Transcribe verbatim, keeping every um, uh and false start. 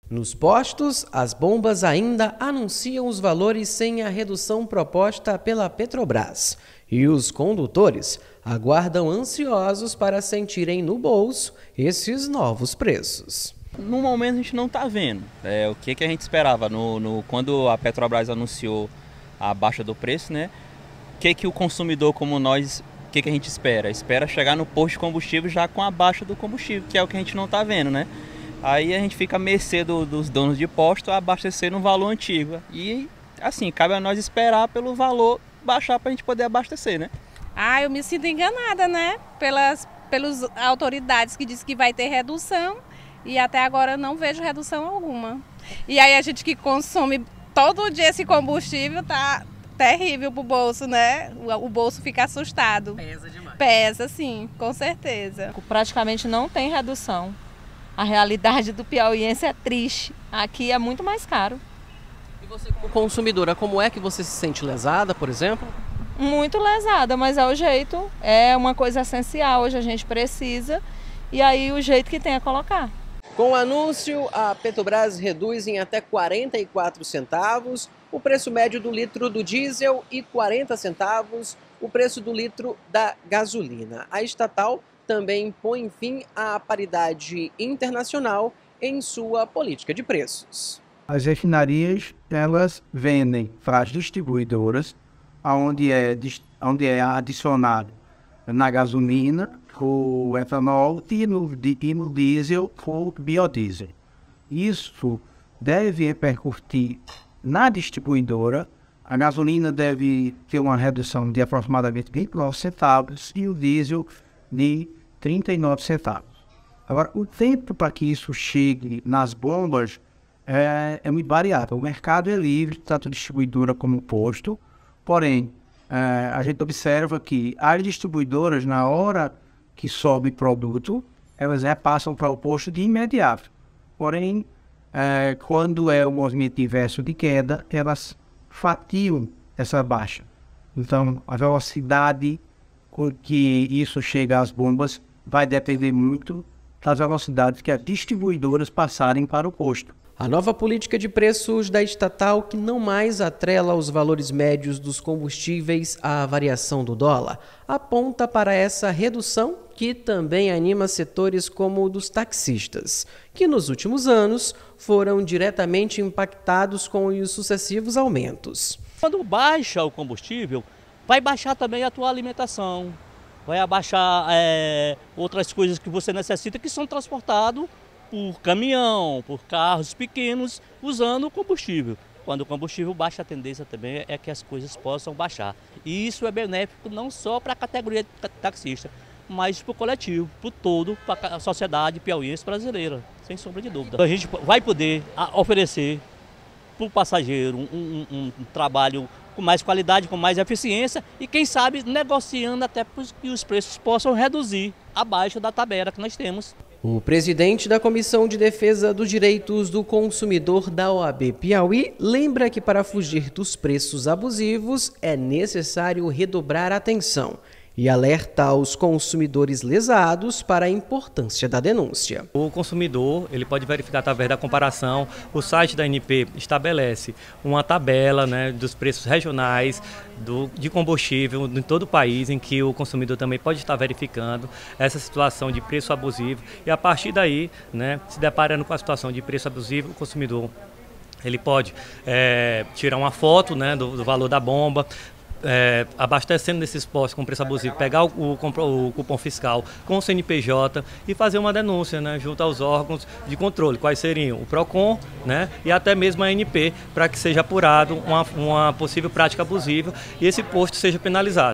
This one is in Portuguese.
Nos postos, as bombas ainda anunciam os valores sem a redução proposta pela Petrobras. E os condutores aguardam ansiosos para sentirem no bolso esses novos preços. No momento a gente não está vendo é, o que, que a gente esperava no, no, quando a Petrobras anunciou a baixa do preço, né? O que, que o consumidor como nós, o que, que a gente espera? Espera chegar no posto de combustível já com a baixa do combustível, que é o que a gente não está vendo, né? Aí a gente fica a mercê do, dos donos de posto a abastecer no valor antigo. E assim, cabe a nós esperar pelo valor baixar para a gente poder abastecer, né? Ah, eu me sinto enganada, né? Pelas, pelas autoridades que dizem que vai ter redução e até agora eu não vejo redução alguma. E aí a gente que consome todo dia esse combustível tá terrível pro bolso, né? O, o bolso fica assustado. Pesa demais. Pesa, sim, com certeza. Praticamente não tem redução. A realidade do piauiense é triste. Aqui é muito mais caro. E você, como consumidora, como é que você se sente lesada, por exemplo? Muito lesada, mas é o jeito. É uma coisa essencial. Hoje a gente precisa. E aí o jeito que tem é colocar. Com o anúncio, a Petrobras reduz em até quarenta e quatro centavos o preço médio do litro do diesel e quarenta centavos o preço do litro da gasolina. A estatal também põe fim à paridade internacional em sua política de preços. As refinarias, elas vendem para as distribuidoras, onde é, onde é adicionado na gasolina o etanol e no, e no diesel o biodiesel. Isso deve repercutir na distribuidora. A gasolina deve ter uma redução de aproximadamente vinte e nove centavos e o diesel de trinta e nove centavos. Agora, o tempo para que isso chegue nas bombas é, é muito variável. O mercado é livre, tanto distribuidora como posto, porém, é, a gente observa que as distribuidoras, na hora que sobe produto, elas repassam para o posto de imediato. Porém, é, quando é o movimento inverso de queda, elas fatiam essa baixa. Então, a velocidade com que isso chega às bombas vai depender muito das velocidades que as distribuidoras passarem para o posto. A nova política de preços da estatal, que não mais atrela os valores médios dos combustíveis à variação do dólar, aponta para essa redução que também anima setores como o dos taxistas, que nos últimos anos foram diretamente impactados com os sucessivos aumentos. Quando baixa o combustível, vai baixar também a tua alimentação, vai abaixar é, outras coisas que você necessita que são transportadas por caminhão, por carros pequenos, usando combustível. Quando o combustível baixa, a tendência também é que as coisas possam baixar. E isso é benéfico não só para a categoria de taxista, mas para o coletivo, para todo, para a sociedade piauiense brasileira, sem sombra de dúvida. A gente vai poder oferecer para o passageiro um, um, um, um trabalho com mais qualidade, com mais eficiência e, quem sabe, negociando até para que os preços possam reduzir abaixo da tabela que nós temos. O presidente da Comissão de Defesa dos Direitos do Consumidor da O A B Piauí lembra que, para fugir dos preços abusivos, é necessário redobrar a atenção e alerta os consumidores lesados para a importância da denúncia. O consumidor ele pode verificar através da comparação. O site da A N P estabelece uma tabela, né, dos preços regionais do, de combustível em todo o país, em que o consumidor também pode estar verificando essa situação de preço abusivo. E a partir daí, né, se deparando com a situação de preço abusivo, o consumidor ele pode é, tirar uma foto, né, do, do valor da bomba, É, abastecendo nesses postos com preço abusivo, pegar o, o, o cupom fiscal com o C N P J e fazer uma denúncia, né, junto aos órgãos de controle, quais seriam o PROCON, né, e até mesmo a A N P, para que seja apurado uma, uma possível prática abusiva e esse posto seja penalizado.